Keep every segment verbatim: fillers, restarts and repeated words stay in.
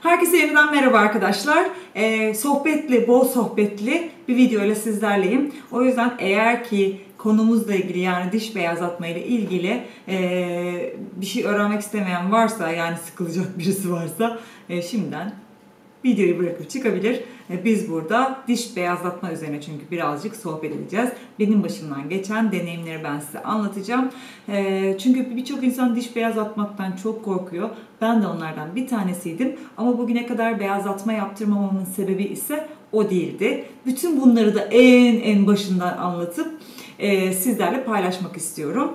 Herkese yeniden merhaba arkadaşlar. Ee, sohbetli, bol sohbetli bir video ile sizlerleyim. O yüzden eğer ki konumuzla ilgili, yani diş beyazlatma ile ilgili e, bir şey öğrenmek istemeyen varsa, yani sıkılacak birisi varsa e, şimdiden videoyu bırakıp çıkabilir. E, biz burada diş beyazlatma üzerine çünkü birazcık sohbet edeceğiz. Benim başımdan geçen deneyimleri ben size anlatacağım. E, çünkü birçok insan diş beyazlatmaktan çok korkuyor. Ben de onlardan bir tanesiydim. Ama bugüne kadar beyazlatma yaptırmamamın sebebi ise o değildi. Bütün bunları da en en başından anlatıp e, sizlerle paylaşmak istiyorum.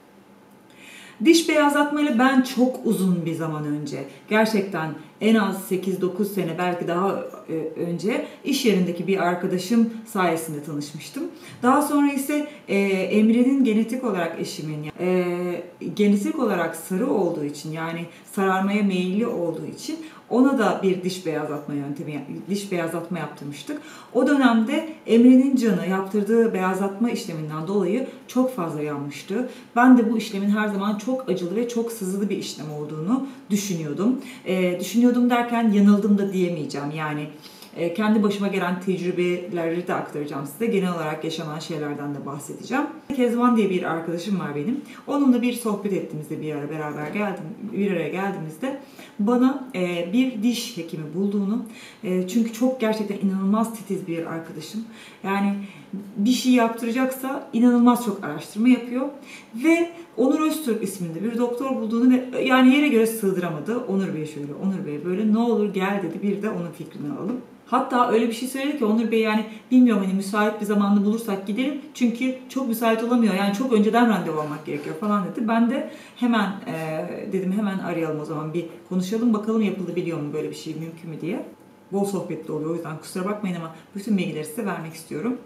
Diş beyazlatmayla ben çok uzun bir zaman önce, gerçekten en az sekiz dokuz sene, belki daha önce iş yerindeki bir arkadaşım sayesinde tanışmıştım. Daha sonra ise e, Emre'nin genetik olarak, eşimin e, genetik olarak sarı olduğu için, yani sararmaya meyilli olduğu için ona da bir diş beyazlatma yöntemi, diş beyazlatma yaptırmıştık. O dönemde Emre'nin canı yaptırdığı beyazlatma işleminden dolayı çok fazla yanmıştı. Ben de bu işlemin her zaman çok acılı ve çok sızılı bir işlem olduğunu düşünüyordum. E, düşünüyordum derken yanıldım da diyemeyeceğim. Yani e, kendi başıma gelen tecrübeleri de aktaracağım size. Genel olarak yaşanan şeylerden de bahsedeceğim. Kezban diye bir arkadaşım var benim. Onunla bir sohbet ettiğimizde, bir ara beraber geldim, bir araya geldiğimizde bana e, bir diş hekimi bulduğunu, e, çünkü çok gerçekten inanılmaz titiz bir arkadaşım. Yani bir şey yaptıracaksa inanılmaz çok araştırma yapıyor ve Onur Öztürk isminde bir doktor bulduğunu ve yani yere göre sığdıramadı. Onur Bey şöyle, Onur Bey böyle, ne olur gel dedi, bir de onun fikrini alalım. Hatta öyle bir şey söyledi ki Onur Bey, yani bilmiyorum, hani müsait bir zamanda bulursak gidelim. Çünkü çok müsait olamıyor. Yani çok önceden randevu almak gerekiyor falan dedi. Ben de hemen e, dedim hemen arayalım o zaman, bir konuşalım bakalım yapılabiliyor mu, böyle bir şey mümkün mü diye. Bol sohbetli oluyor, o yüzden kusura bakmayın ama bütün bilgileri size vermek istiyorum.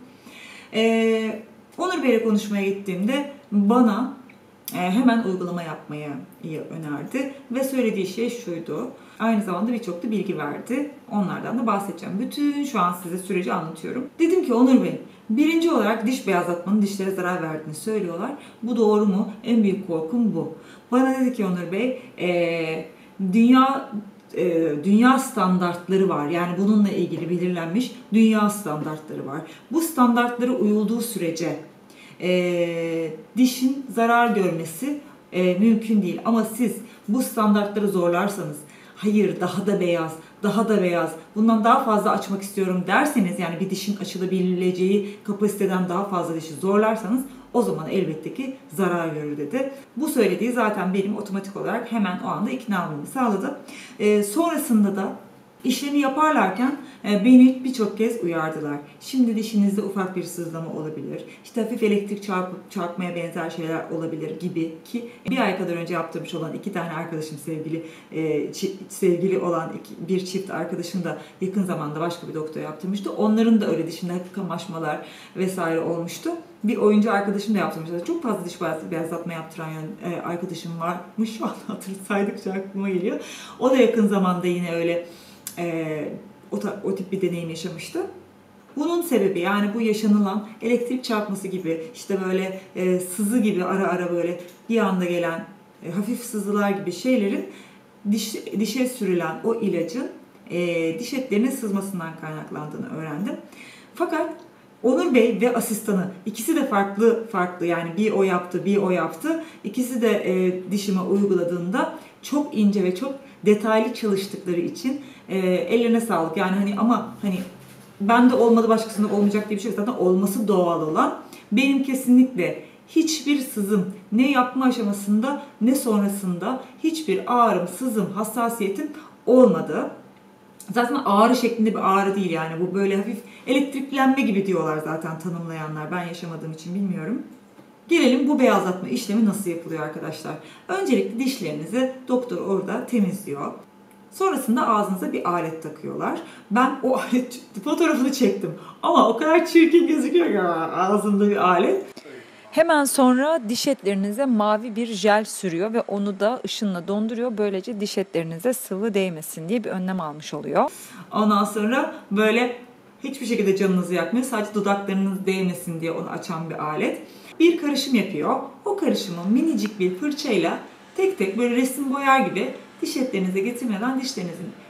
E, Onur Bey'le konuşmaya gittiğimde bana e, hemen uygulama yapmayı önerdi ve söylediği şey şuydu. Aynı zamanda birçok da bilgi verdi. Onlardan da bahsedeceğim. Bütün şu an size süreci anlatıyorum. Dedim ki Onur Bey, birinci olarak diş beyazlatmanın dişlere zarar verdiğini söylüyorlar. Bu doğru mu? En büyük korkum bu. Bana dedi ki Onur Bey, ee, dünya e, dünya standartları var. Yani bununla ilgili belirlenmiş dünya standartları var. Bu standartlara uyulduğu sürece e, dişin zarar görmesi e, mümkün değil. Ama siz bu standartları zorlarsanız, hayır daha da beyaz, daha da beyaz, bundan daha fazla açmak istiyorum derseniz, yani bir dişin açılabileceği kapasiteden daha fazla dişi zorlarsanız, o zaman elbette ki zarar görür dedi. Bu söylediği zaten benim otomatik olarak hemen o anda ikna olmamı sağladı. Ee, sonrasında da işlemi yaparlarken e, beni birçok kez uyardılar. Şimdi dişinizde ufak bir sızlama olabilir, İşte hafif elektrik çarpıp çarpmaya benzer şeyler olabilir gibi, ki bir ay kadar önce yaptırmış olan iki tane arkadaşım, sevgili e, çift, sevgili olan iki, bir çift arkadaşım da yakın zamanda başka bir doktor yaptırmıştı. Onların da öyle dişinde hafif kamaşmalar vesaire olmuştu. Bir oyuncu arkadaşım da yaptırmıştı. Çok fazla diş beyazlatma yaptıran e, arkadaşım varmış. Şu an hatırlaydıkça aklıma geliyor. O da yakın zamanda yine öyle Ee, o, o tip bir deneyim yaşamıştı. Bunun sebebi, yani bu yaşanılan elektrik çarpması gibi, işte böyle e, sızı gibi, ara ara böyle bir anda gelen e, hafif sızılar gibi şeylerin diş, dişe sürülen o ilacın e, diş etlerinin sızmasından kaynaklandığını öğrendim. Fakat Onur Bey ve asistanı, ikisi de farklı farklı, yani bir o yaptı bir o yaptı. İkisi de e, dişime uyguladığında çok ince ve çok detaylı çalıştıkları için e, ellerine sağlık. Yani hani ama hani bende olmadı başkasında olmayacak diye bir şey yok. Zaten olması doğal olan. Benim kesinlikle hiçbir sızım, ne yapma aşamasında ne sonrasında hiçbir ağrım, sızım, hassasiyetim olmadı. Zaten ağrı şeklinde bir ağrı değil, yani bu böyle hafif elektriklenme gibi diyorlar zaten tanımlayanlar. Ben yaşamadığım için bilmiyorum. Gelelim bu beyazlatma işlemi nasıl yapılıyor arkadaşlar. Öncelikle dişlerinizi doktor orada temizliyor. Sonrasında ağzınıza bir alet takıyorlar. Ben o alet fotoğrafını çektim. Ama o kadar çirkin gözüküyor ki ağzımda bir alet. Hemen sonra diş etlerinize mavi bir jel sürüyor ve onu da ışınla donduruyor. Böylece diş etlerinize sıvı değmesin diye bir önlem almış oluyor. Ondan sonra böyle hiçbir şekilde canınızı yakmıyor. Sadece dudaklarınız değmesin diye onu açan bir alet. Bir karışım yapıyor. O karışımı minicik bir fırçayla tek tek böyle resim boyar gibi diş etlerinize getirmeden dişlerinizin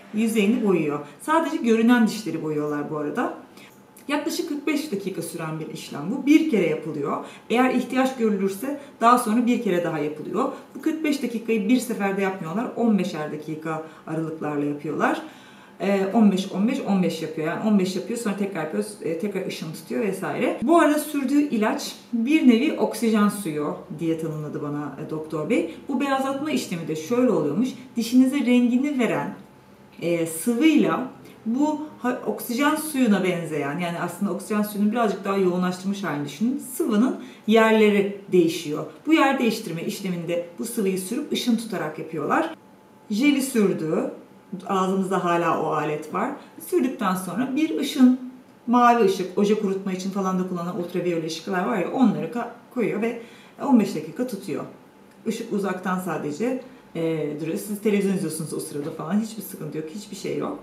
yüzeyini boyuyor. Sadece görünen dişleri boyuyorlar bu arada. Yaklaşık kırk beş dakika süren bir işlem bu. Bir kere yapılıyor. Eğer ihtiyaç görülürse daha sonra bir kere daha yapılıyor. Bu kırk beş dakikayı bir seferde yapmıyorlar. on beşer dakika aralıklarla yapıyorlar. on beş on beş on beş yapıyor. Yani on beş yapıyor, sonra tekrar yapıyor, tekrar ışın tutuyor vesaire. Bu arada sürdüğü ilaç bir nevi oksijen suyu diye tanımladı bana doktor bey. Bu beyazlatma işlemi de şöyle oluyormuş. Dişinize rengini veren e, sıvıyla bu oksijen suyuna benzeyen, yani aslında oksijen suyunu birazcık daha yoğunlaştırmış halini düşünün. Sıvının yerleri değişiyor. Bu yer değiştirme işleminde bu sıvıyı sürüp ışın tutarak yapıyorlar. Jeli sürdü. Ağzımızda hala o alet var. Sürdükten sonra bir ışın, mavi ışık, oje kurutma için falan da kullanılan ultraviyole ışıklar var ya, onları koyuyor ve on beş dakika tutuyor. Işık uzaktan sadece e, duruyor. Siz televizyon izliyorsunuz o sırada falan. Hiçbir sıkıntı yok, hiçbir şey yok.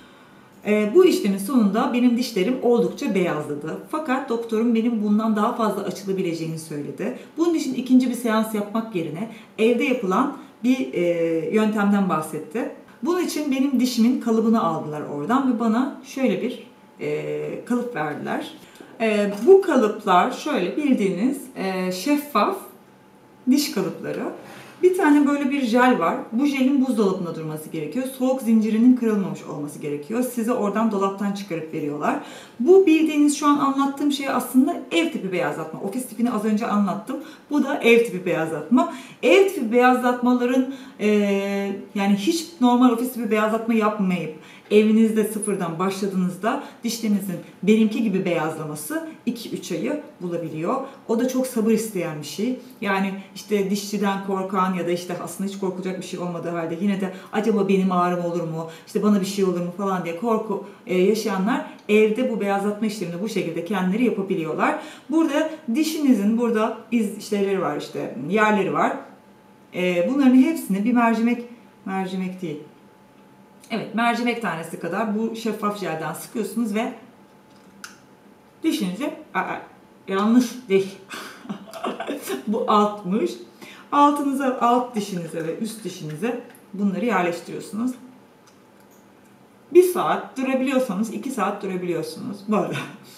E, bu işlemin sonunda benim dişlerim oldukça beyazladı. Fakat doktorum benim bundan daha fazla açılabileceğini söyledi. Bunun için ikinci bir seans yapmak yerine evde yapılan bir e, yöntemden bahsetti. Bunun için benim dişimin kalıbını aldılar oradan ve bana şöyle bir e, kalıp verdiler. E, bu kalıplar şöyle bildiğiniz e, şeffaf diş kalıpları. Bir tane böyle bir jel var. Bu jelin buzdolabında durması gerekiyor. Soğuk zincirinin kırılmamış olması gerekiyor. Size oradan dolaptan çıkarıp veriyorlar. Bu bildiğiniz şu an anlattığım şey aslında ev tipi beyazlatma. Ofis tipini az önce anlattım. Bu da ev tipi beyazlatma. Ev tipi beyazlatmaların e, yani hiç normal ofis tipi beyazlatma yapmayıp evinizde sıfırdan başladığınızda dişlerinizin benimki gibi beyazlaması iki üç ayı bulabiliyor. O da çok sabır isteyen bir şey. Yani işte dişçiden korkan ya da işte aslında hiç korkulacak bir şey olmadığı halde yine de acaba benim ağrım olur mu, işte bana bir şey olur mu falan diye korku yaşayanlar evde bu beyazlatma işlemini bu şekilde kendileri yapabiliyorlar. Burada dişinizin burada iz işleri var, işte yerleri var. Bunların hepsini bir mercimek, mercimek değil. Evet, mercimek tanesi kadar bu şeffaf jelden sıkıyorsunuz ve dişinize, aa, yanlış diş, bu altmış, altınıza, alt dişinize ve üst dişinize bunları yerleştiriyorsunuz. Bir saat durabiliyorsanız iki saat durabiliyorsunuz. Böyle.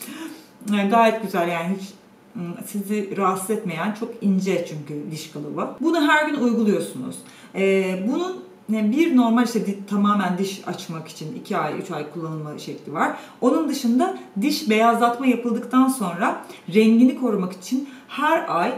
Yani gayet güzel, yani hiç sizi rahatsız etmeyen, çok ince çünkü diş kalıbı. Bunu her gün uyguluyorsunuz. Ee, bunun bir normal işte tamamen diş açmak için iki ay, üç ay kullanılma şekli var. Onun dışında diş beyazlatma yapıldıktan sonra rengini korumak için her ay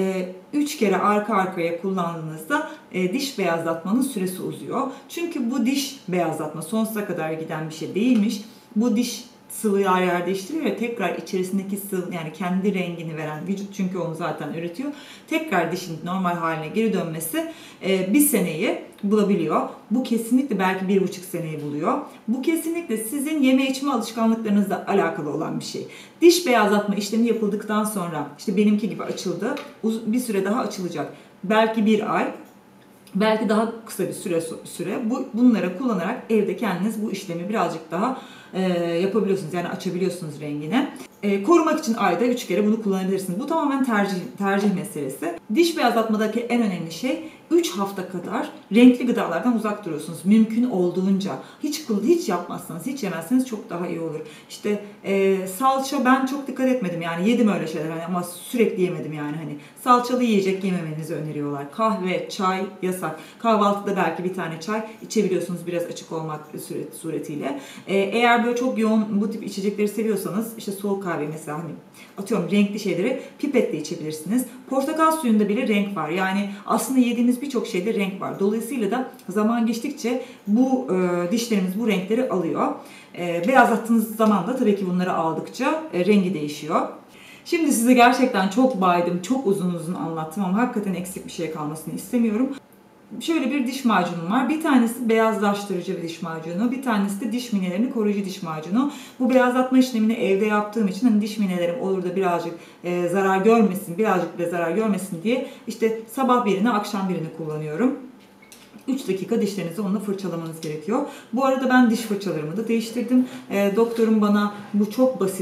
üç kere arka arkaya kullandığınızda diş beyazlatmanın süresi uzuyor. Çünkü bu diş beyazlatma sonsuza kadar giden bir şey değilmiş. Bu diş sıvı yer yer değiştiriyor ve tekrar içerisindeki sıvı, yani kendi rengini veren vücut çünkü onu zaten üretiyor. Tekrar dişin normal haline geri dönmesi bir seneyi bulabiliyor. Bu kesinlikle belki bir buçuk seneyi buluyor. Bu kesinlikle sizin yeme içme alışkanlıklarınızla alakalı olan bir şey. Diş beyazlatma işlemi yapıldıktan sonra işte benimki gibi açıldı. Bir süre daha açılacak. Belki bir ay. Belki daha kısa bir süre süre bu bunları kullanarak evde kendiniz bu işlemi birazcık daha e, yapabiliyorsunuz. Yani açabiliyorsunuz rengini. E, korumak için ayda üç kere bunu kullanabilirsiniz. Bu tamamen tercih tercih meselesi. Diş beyazlatmadaki en önemli şey üç hafta kadar renkli gıdalardan uzak duruyorsunuz. Mümkün olduğunca. Hiç hiç yapmazsanız, hiç yemezseniz çok daha iyi olur. İşte e, salça ben çok dikkat etmedim. Yani yedim öyle şeyler hani, ama sürekli yemedim yani hani. Salçalı yiyecek yememenizi öneriyorlar. Kahve, çay yasak. Kahvaltıda belki bir tane çay içebiliyorsunuz biraz açık olmak suretiyle. E, eğer böyle çok yoğun bu tip içecekleri seviyorsanız işte soğuk kahve mesela hani atıyorum renkli şeyleri pipetle içebilirsiniz. Portakal suyunda bile renk var. Yani aslında yediğimiz birçok şeyde renk var. Dolayısıyla da zaman geçtikçe bu e, dişlerimiz bu renkleri alıyor. E, beyazlattığınız zaman da tabii ki bunları aldıkça e, rengi değişiyor. Şimdi size gerçekten çok baydım, çok uzun uzun anlattım ama hakikaten eksik bir şey kalmasını istemiyorum. Şöyle bir diş macunum var. Bir tanesi beyazlaştırıcı bir diş macunu. Bir tanesi de diş minelerini koruyucu diş macunu. Bu beyazlatma işlemini evde yaptığım için hani diş minelerim olur da birazcık e, zarar görmesin, birazcık bile zarar görmesin diye işte sabah birini, akşam birini kullanıyorum. üç dakika dişlerinizi onunla fırçalamanız gerekiyor. Bu arada ben diş fırçalarımı da değiştirdim. E, doktorum bana bu çok basit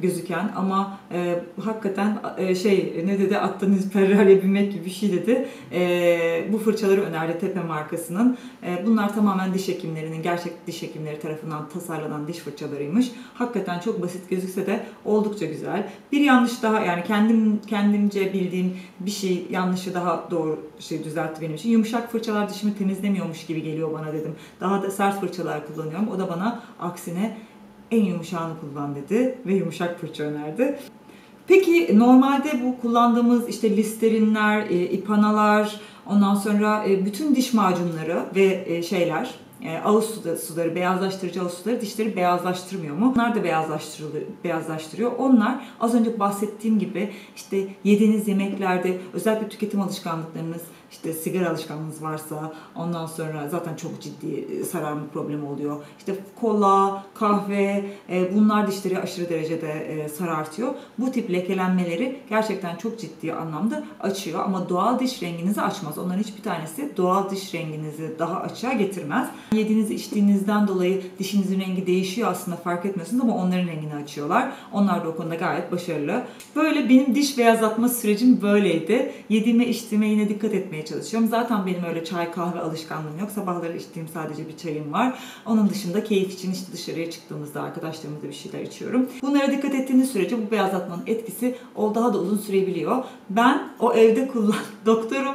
gözüken ama e, hakikaten e, şey ne dedi, attığınız Ferrari'ye binmek gibi bir şey dedi. E, bu fırçaları önerdi Tepe markasının. E, bunlar tamamen diş hekimlerinin, gerçek diş hekimleri tarafından tasarlanan diş fırçalarıymış. Hakikaten çok basit gözükse de oldukça güzel. Bir yanlış daha, yani kendim kendimce bildiğim bir şey yanlışı daha doğru şey düzeltti benim için. Yumuşak fırçalar dişimi temizlemiyormuş gibi geliyor bana dedim. Daha da sert fırçalar kullanıyorum. O da bana aksine en yumuşağını kullan dedi ve yumuşak fırça önerdi. Peki normalde bu kullandığımız işte Listerinler, e, ipanalar, ondan sonra e, bütün diş macunları ve e, şeyler, e, ağız suları, beyazlaştırıcı ağız suları dişleri beyazlaştırmıyor mu? Onlar da beyazlaştırılıyor, beyazlaştırıyor. Onlar az önce bahsettiğim gibi işte yediğiniz yemeklerde, özellikle tüketim alışkanlıklarınız, işte sigara alışkanlığınız varsa, ondan sonra zaten çok ciddi sararma problemi oluyor. İşte kola, kahve, e, bunlar dişleri aşırı derecede e, sarartıyor. Bu tip lekelenmeleri gerçekten çok ciddi anlamda açıyor ama doğal diş renginizi açmaz. Onların hiçbir tanesi doğal diş renginizi daha açığa getirmez. Yediğiniz, içtiğinizden dolayı dişinizin rengi değişiyor aslında, fark etmiyorsunuz ama onların rengini açıyorlar. Onlar da o konuda gayet başarılı. Böyle benim diş beyazlatma sürecim böyleydi. Yediğime, içtiğime yine dikkat etmeye çalışıyorum. Zaten benim öyle çay kahve alışkanlığım yok. Sabahları içtiğim sadece bir çayım var. Onun dışında keyif için işte dışarıya çıktığımızda arkadaşlarımızla bir şeyler içiyorum. Bunlara dikkat ettiğiniz sürece bu beyazlatmanın etkisi o daha da uzun sürebiliyor. Ben o evde kullan doktorum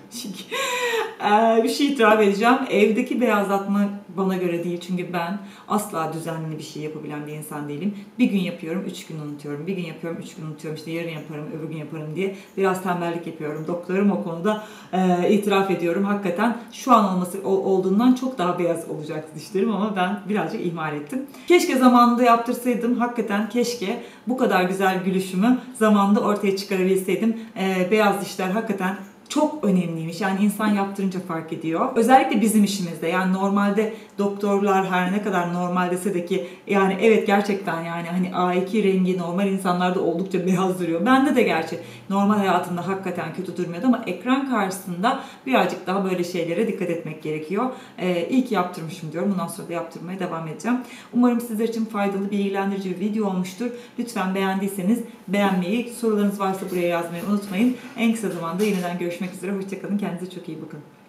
bir şey itiraf edeceğim. Evdeki beyazlatma bana göre değil. Çünkü ben asla düzenli bir şey yapabilen bir insan değilim. Bir gün yapıyorum, üç gün unutuyorum. Bir gün yapıyorum, üç gün unutuyorum. İşte yarın yaparım, öbür gün yaparım diye biraz tembellik yapıyorum. Doktorum o konuda e, itiraf ediyorum. Hakikaten şu an olması olduğundan çok daha beyaz olacaktı dişlerim ama ben birazcık ihmal ettim. Keşke zamanında yaptırsaydım. Hakikaten keşke bu kadar güzel gülüşümü zamanında ortaya çıkarabilseydim. E, beyaz dişler hakikaten çok önemliymiş. Yani insan yaptırınca fark ediyor. Özellikle bizim işimizde. Yani normalde doktorlar her ne kadar normal dese de ki yani evet gerçekten yani hani A iki rengi normal insanlarda oldukça beyaz duruyor. Bende de gerçi normal hayatımda hakikaten kötü durmuyordu ama ekran karşısında birazcık daha böyle şeylere dikkat etmek gerekiyor. Ee, iyi ki yaptırmışım diyorum. Bundan sonra da yaptırmaya devam edeceğim. Umarım sizler için faydalı, bilgilendirici bir video olmuştur. Lütfen beğendiyseniz beğenmeyi, sorularınız varsa buraya yazmayı unutmayın. En kısa zamanda yeniden görüşmek üzere. Hoşçakalın. Kendinize çok iyi bakın.